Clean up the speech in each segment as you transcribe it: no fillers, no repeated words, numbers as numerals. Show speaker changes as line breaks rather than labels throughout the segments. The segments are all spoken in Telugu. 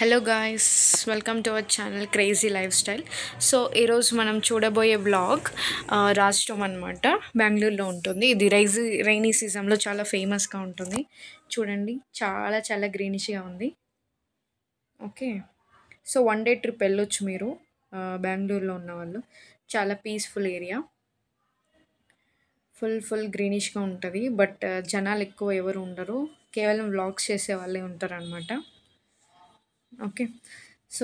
Hello guys, welcome to our channel crazy lifestyle. So ఈరోజు మనం చూడబోయే వ్లాగ్ రాజ్టోమ్ అనమాట. బెంగళూరులో ఉంటుంది. ఇది రైనీ సీజన్లో చాలా ఫేమస్గా ఉంటుంది. చూడండి, చాలా చాలా గ్రీనిష్గా ఉంది. Okay, so one day trip వెళ్ళొచ్చు మీరు. బెంగళూరులో ఉన్న వాళ్ళు. చాలా పీస్ఫుల్ ఏరియా, ఫుల్ గ్రీనిష్గా ఉంటుంది. బట్ జనాలు ఎక్కువ ఎవరు ఉండరు, కేవలం వ్లాగ్స్ చేసే వాళ్ళే ఉంటారు అనమాట. ఓకే, సో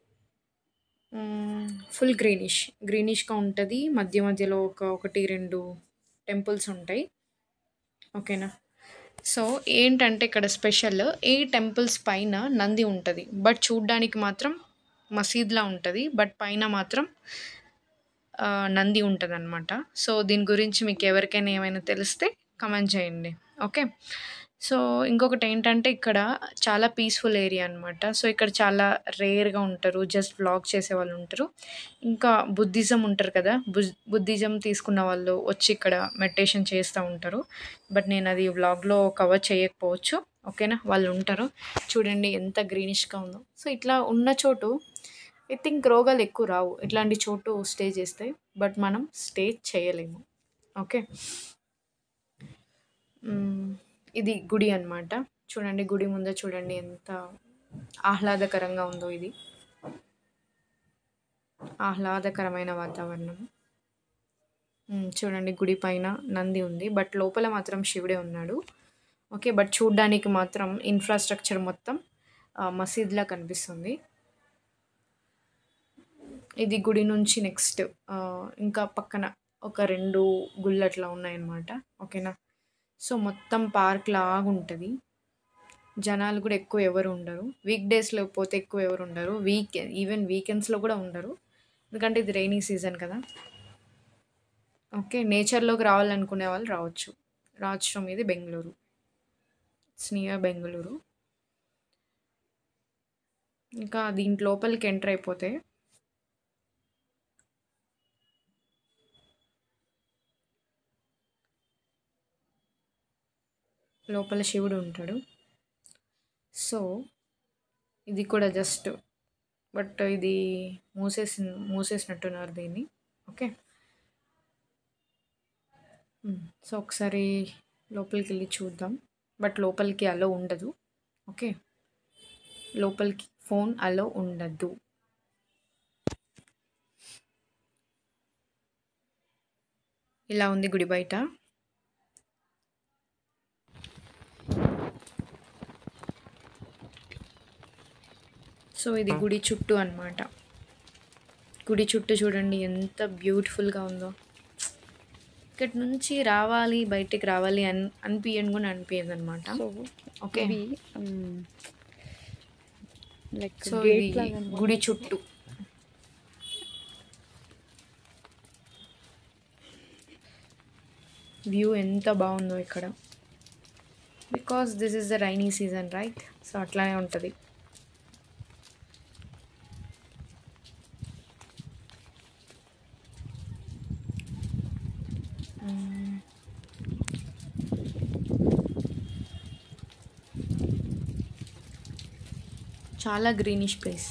ఫుల్ గ్రీనిష్గా ఉంటుంది. మధ్య మధ్యలో ఒకటి రెండు టెంపుల్స్ ఉంటాయి. ఓకేనా. సో ఏంటంటే ఇక్కడ స్పెషల్, ఈ టెంపుల్స్ పైన నంది ఉంటుంది. బట్ చూడ్డానికి మాత్రం మసీద్లా ఉంటుంది, బట్ పైన మాత్రం నంది ఉంటుంది అనమాట. సో దీని గురించి మీకు ఎవరికైనా ఏమైనా తెలిస్తే కమెంట్ చేయండి. ఓకే, సో ఇంకొకటి ఏంటంటే ఇక్కడ చాలా పీస్ఫుల్ ఏరియా అనమాట. సో ఇక్కడ చాలా రేర్గా ఉంటారు, జస్ట్ వ్లాగ్ చేసే వాళ్ళు ఉంటారు. ఇంకా బుద్ధిజం ఉంటారు కదా, బుద్ధిజం తీసుకున్న వాళ్ళు వచ్చి ఇక్కడ మెడిటేషన్ చేస్తూ ఉంటారు. బట్ నేను అది వ్లాగ్లో కవర్ చేయకపోవచ్చు. ఓకేనా, వాళ్ళు ఉంటారు. చూడండి ఎంత గ్రీనిష్గా ఉందో. సో ఇట్లా ఉన్న చోటు ఐ థింక్ రోగాలు ఎక్కువ రావు ఇట్లాంటి చోటు స్టే చేస్తే. బట్ మనం స్టే చేయలేము. ఓకే, ఇది గుడి అనమాట. చూడండి, గుడి ముందే చూడండి ఎంత ఆహ్లాదకరంగా ఉందో. ఇది ఆహ్లాదకరమైన వాతావరణం. చూడండి, గుడి పైన నంది ఉంది, బట్ లోపల మాత్రం శివుడే ఉన్నాడు. ఓకే, బట్ చూడ్డానికి మాత్రం ఇన్ఫ్రాస్ట్రక్చర్ మొత్తం మసీద్లా కనిపిస్తుంది. ఇది గుడి నుంచి నెక్స్ట్ ఇంకా పక్కన ఒక రెండు గుళ్ళు అట్లా ఉన్నాయన్నమాట. ఓకేనా, సో మొత్తం పార్క్ లాగా ఉంటుంది. జనాలు కూడా ఎక్కువ ఎవరు ఉండరు. వీక్ డేస్లో పోతే ఎక్కువ ఎవరు ఉండరు. ఈవెన్ వీకెండ్స్లో కూడా ఉండరు, ఎందుకంటే ఇది రైనీ సీజన్ కదా. ఓకే, నేచర్లోకి రావాలనుకునే వాళ్ళు రావచ్చు. రాజ్టోమ్ ఇది బెంగళూరు, ఇట్స్ నియర్ బెంగళూరు. ఇంకా దీంట్ లోపలికి ఎంటర్ అయిపోతే లోపల శివుడు ఉంటాడు. సో ఇది కూడా జస్ట్, బట్ ఇది మూసేసినట్టున్నారు దీన్ని. ఓకే, సో ఒకసారి లోపలికి వెళ్ళి చూద్దాం. బట్ లోపలికి అలో ఉండదు. ఓకే, లోపలికి ఫోన్ అలో ఉండదు. ఇలా ఉంది గుడి బయట. సో ఇది గుడి చుట్టూ అన్నమాట. గుడి చుట్టూ చూడండి ఎంత బ్యూటిఫుల్గా ఉందో. ఇక్కడ నుంచి రావాలి, బయటికి రావాలి అనిపించని కూడా అనిపించదు అనమాట. ఓకే, సో ఇది గుడి చుట్టూ వ్యూ ఎంత బాగుందో ఇక్కడ. Because this is the rainy season, right? So అట్లానే ఉంటుంది. చాలా గ్రీనిష్ ప్లేస్.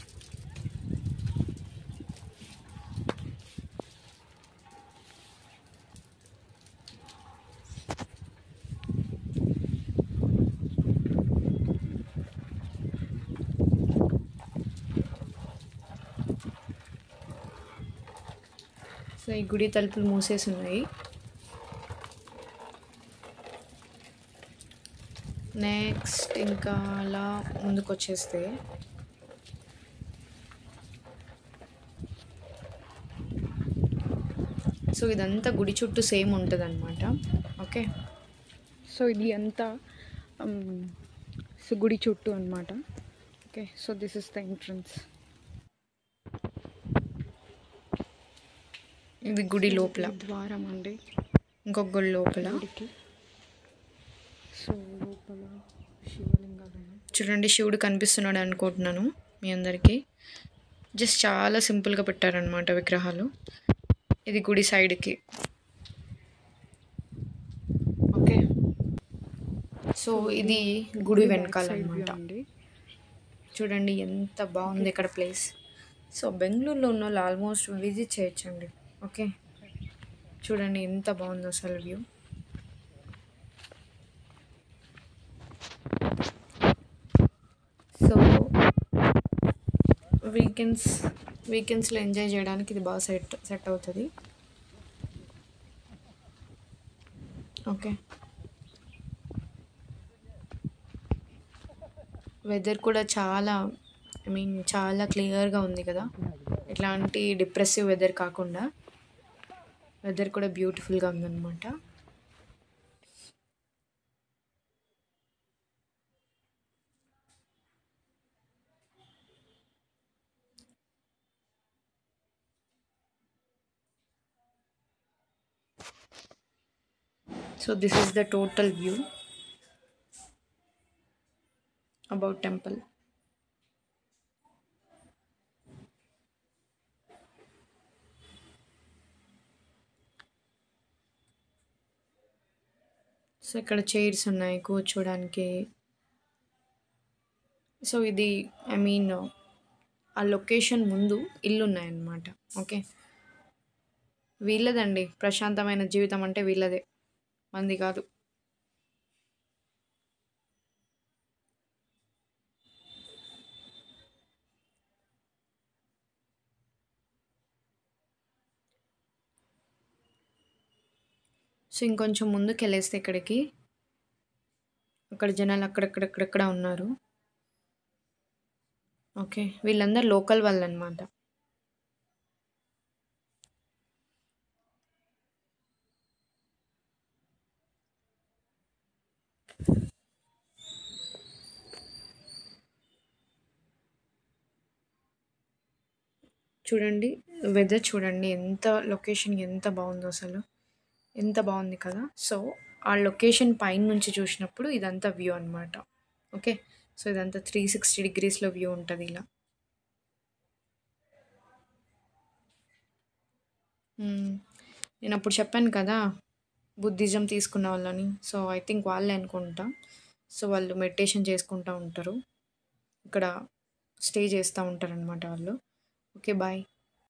సో ఈ గుడి తలుపులు మూసేసి ఉన్నాయి. నెక్స్ట్ ఇంకా అలా ముందుకు వచ్చేస్తే సో ఇదంతా గుడి చుట్టూ సేమ్ ఉంటుంది అనమాట. ఓకే,
సో ఇది అంతా సో గుడి చుట్టూ అనమాట. Okay, so this is the entrance.
ఇది గుడి లోపల
ద్వారం అండి,
ఇంకొక గుడి లోపల.
సో లోపల శివలింగాలు
చూడండి, శివుడు కనిపిస్తున్నాడు అనుకుంటున్నాను మీ అందరికీ. జస్ట్ చాలా సింపుల్గా పెట్టారనమాట విగ్రహాలు. ఇది గుడి సైడ్కి. ఓకే, సో ఇది గుడి వెనకాల అనమాట. చూడండి ఎంత బాగుంది ఇక్కడ ప్లేస్. సో బెంగళూరులో ఉన్న వాళ్ళు ఆల్మోస్ట్ విజిట్ చేయొచ్చండి. ఓకే, చూడండి ఎంత బాగుందో అసలు వ్యూ. సో వీకెండ్స్ వీకెండ్స్లో ఎంజాయ్ చేయడానికి ఇది బాగా సెట్ అవుతుంది. ఓకే, వెదర్ కూడా చాలా, ఐ మీన్ చాలా క్లియర్గా ఉంది కదా, ఎట్లాంటి డిప్రెసివ్ వెదర్ కాకుండా వెదర్ కూడా బ్యూటిఫుల్గా ఉందన్నమాట. So this is the total view about temple. So ఇక్కడ చైర్స్ ఉన్నాయి కూర్చోడానికి. సో ఇది, ఐ మీన్ ఆ లొకేషన్ ముందు ఇల్లు ఉన్నాయన్నమాట. ఓకే, వీళ్ళదండి ప్రశాంతమైన జీవితం అంటే వీళ్ళదే, మంది కాదు. సో ఇంకొంచెం ముందుకు వెళ్ళేస్తే ఇక్కడికి, అక్కడ జనాలు అక్కడక్కడక్కడక్కడ ఉన్నారు. ఓకే, వీళ్ళందరూ లోకల్ వాళ్ళు అనమాట. చూడండి వెదర్, చూడండి ఎంత లొకేషన్ ఎంత బాగుందో అసలు, ఎంత బాగుంది కదా. సో ఆ లొకేషన్ పైన నుంచి చూసినప్పుడు ఇదంతా వ్యూ అనమాట. ఓకే, సో ఇదంతా 360 డిగ్రీస్లో వ్యూ ఉంటుంది ఇలా. నేను అప్పుడు చెప్పాను కదా బుద్ధిజం తీసుకున్న వాళ్ళని, సో ఐ థింక్ వాళ్ళే అనుకుంటా. సో వాళ్ళు మెడిటేషన్ చేసుకుంటూ ఉంటారు, ఇక్కడ స్టే చేస్తూ ఉంటారనమాట వాళ్ళు. Okay, bye.